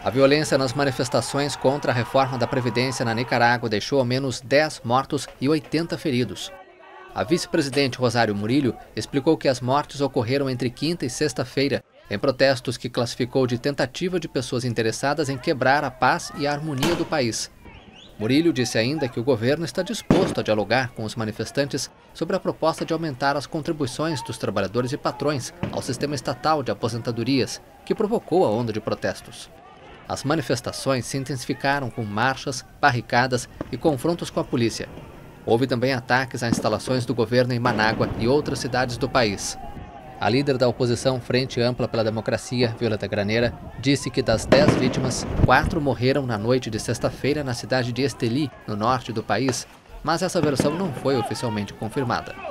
A violência nas manifestações contra a reforma da Previdência na Nicarágua deixou ao menos 10 mortos e 80 feridos. A vice-presidente Rosário Murillo explicou que as mortes ocorreram entre quinta e sexta-feira, em protestos que classificou de tentativa de pessoas interessadas em quebrar a paz e a harmonia do país. Murillo disse ainda que o governo está disposto a dialogar com os manifestantes sobre a proposta de aumentar as contribuições dos trabalhadores e patrões ao sistema estatal de aposentadorias, que provocou a onda de protestos. As manifestações se intensificaram com marchas, barricadas e confrontos com a polícia. Houve também ataques a instalações do governo em Manágua e outras cidades do país. A líder da oposição Frente Ampla pela Democracia, Violeta Graneira, disse que das 10 vítimas, 4 morreram na noite de sexta-feira na cidade de Estelí, no norte do país, mas essa versão não foi oficialmente confirmada.